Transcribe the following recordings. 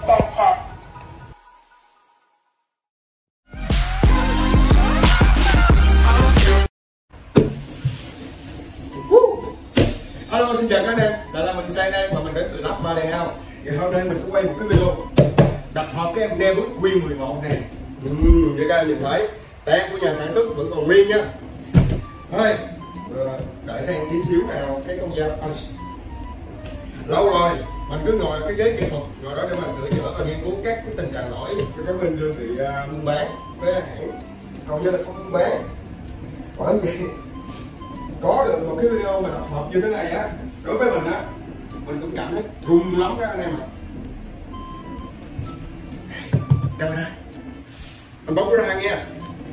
Elsa. Hello, xin chào các anh em, lại là mình Sang đây và mình đến từ Lab 3D House. Thì hôm nay mình sẽ quay một cái video đập hộp cái em Nearwood Q11 này. Như các anh nhìn thấy, tem của nhà sản xuất vẫn còn nguyên nhá. Thôi, đợi Sang tí xíu nào cái con dao. Lâu rồi mình cứ ngồi cái ghế kỹ thuật ngồi đó để mà sửa chữa và nghiên cứu các cái tình trạng lỗi cho các bên đơn vị buôn bán với hãng hầu như là không buôn bán. Bởi vậy có được một cái video mà đập hộp như thế này á, đối với mình á, mình cũng cảm thấy run lắm các anh em ạ. Camera, mình bóc cái ra nha.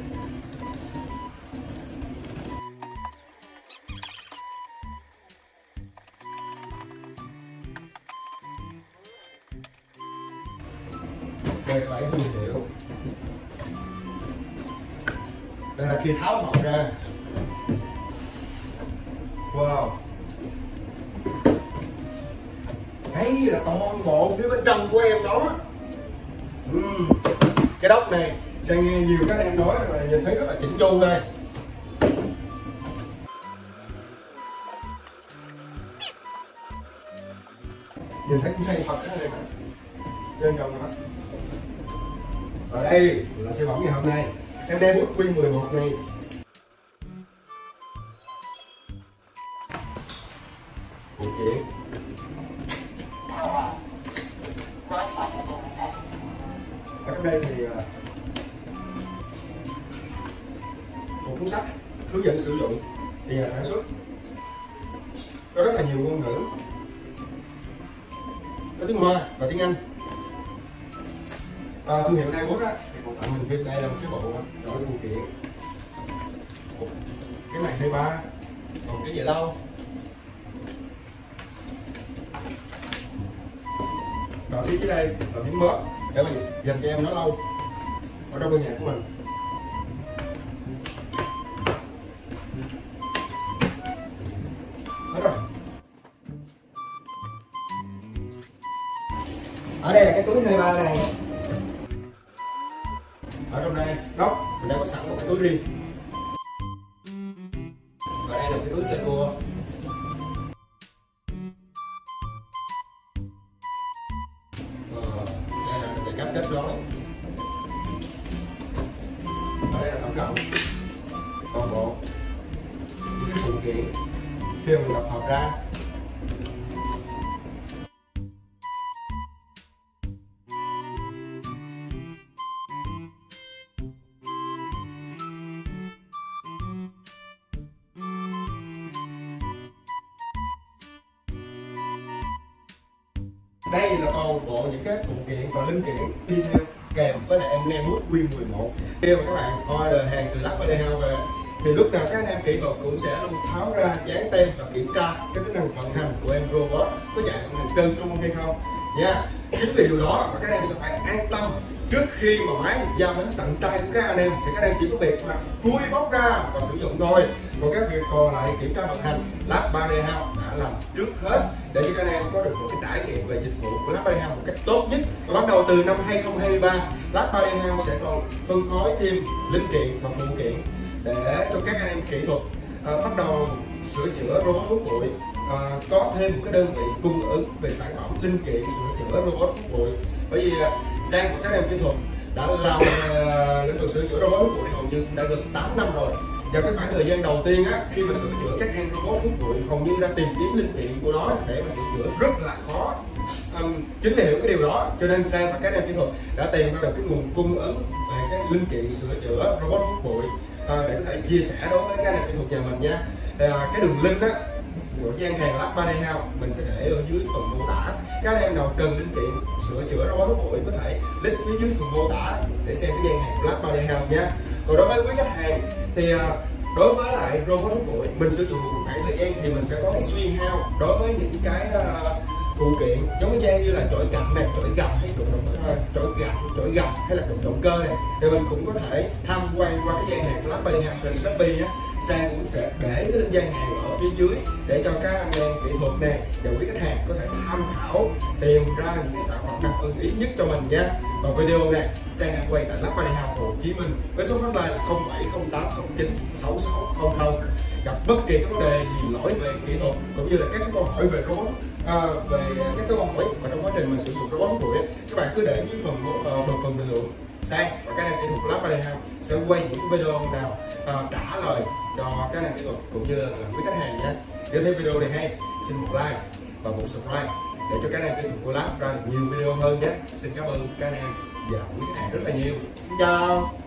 Đây là 70 triệu. Đây là khi tháo hộp ra. Wow. Đấy là toàn bộ phía bên trong của em đó. Cái đốc này Sang nghe nhiều các em nói là nhìn thấy rất là chỉnh chu đây. Nhìn thấy cũng xây thật cái này mà. Trên trong đó. Ở đây là sản phẩm ngày hôm nay. Em đem bút Q11 này. Okay. Ở trong đây thì một cuốn sách hướng dẫn sử dụng từ nhà sản xuất, có rất là nhiều ngôn ngữ, có tiếng Hoa và tiếng Anh. Thương hiệu Nearwood á thì còn tặng mình thêm đây là một cái bộ đổi phụ kiện. Cái này V3, còn cái gì đâu. Và phía dưới đây là miếng mớp để mà dành cho em nó lâu ở trong ngôi nhà của mình. Hết rồi. Ở đây là cái túi 23 này. Ở trong đây góc mình đã có sẵn một cái túi riêng. Và đây là cái túi sơ cua. Đây là sẽ cắt kết gói. Ở đây là tổng cộng toàn bộ những cái phụ kiện khi mình đập hộp ra. Đây là toàn bộ những cái phụ kiện và linh kiện đi theo kèm với lại em Nearwood Q11. Khi mà các bạn order hàng từ Lab 3D House về thì lúc nào các anh em kỹ thuật cũng sẽ luôn tháo ra dán tem và kiểm tra cái tính năng vận hành của em robot có chạy vận hành trơn tru hay không nha. Chính vì điều đó mà các anh em sẽ phải an tâm trước khi mà máy được giao đến tận tay của các anh em thì các anh em chỉ có việc là khui bóc ra và sử dụng thôi. Còn các việc còn lại kiểm tra vận hành Lab 3D House đã làm trước hết để cho các anh em có được một cái trải nghiệm về dịch vụ của Lab 3D House một cách tốt nhất. Và bắt đầu từ năm 2023, Lab 3D House sẽ còn phân phối thêm linh kiện và phụ kiện để cho các anh em kỹ thuật bắt đầu sửa chữa robot hút bụi. Có thêm một cái đơn vị cung ứng về sản phẩm linh kiện sửa chữa robot hút bụi. Bởi vì Sang và các em kỹ thuật đã làm lĩnh vực sửa chữa robot hút bụi hầu như đã gần 8 năm rồi. Và cái khoảng thời gian đầu tiên á, khi mà sửa chữa các em robot hút bụi hầu như đã tìm kiếm linh kiện của nó để mà sửa chữa rất là khó. Chính vì hiểu cái điều đó cho nên Sang và các em kỹ thuật đã tìm ra được cái nguồn cung ứng về cái linh kiện sửa chữa robot hút bụi để có thể chia sẻ đối với các em kỹ thuật nhà mình nha. Cái đường link á của gian hàng Lab 3D House mình sẽ để ở dưới phần mô tả. Các anh em nào cần linh kiện sửa chữa robot hút bụi có thể click phía dưới phần mô tả để xem cái gian hàng Lab 3D House nha. Còn đối với quý khách hàng thì đối với lại robot hút bụi mình sử dụng một khoảng thời gian thì mình sẽ có cái xuyên hao đối với những cái phụ kiện giống như trang như là chổi cạnh này, chổi gầm hay cụm động chổi gầm hay là cụm động cơ này thì mình cũng có thể tham quan qua cái gian hàng Lab 3D House trên Shopee á. Sang cũng sẽ để cái link gian hàng ở phía dưới để cho các anh em kỹ thuật này và quý khách hàng có thể tham khảo tìm ra những cái sản phẩm nào ưng ý nhất cho mình nha. Và video này Sang đang quay tại Lắp Body House Hồ Chí Minh với số hotline là 0708096600. Gặp bất kỳ các vấn đề gì lỗi về kỹ thuật cũng như là các câu hỏi về robot, về các câu hỏi mà trong quá trình mình sử dụng robot hút bụi, các bạn cứ để dưới phần bình luận. Sang và các anh em kỹ thuật Lắp Body House sẽ quay những video nào trả lời cho các anh em kỹ thuật cũng như là quý khách hàng nhé. Nếu thấy video này hay, xin một like và một subscribe để cho các anh em kỹ thuật của Lắp ra được nhiều video hơn nhé. Xin cảm ơn các anh em và quý khách hàng rất là nhiều. Xin chào.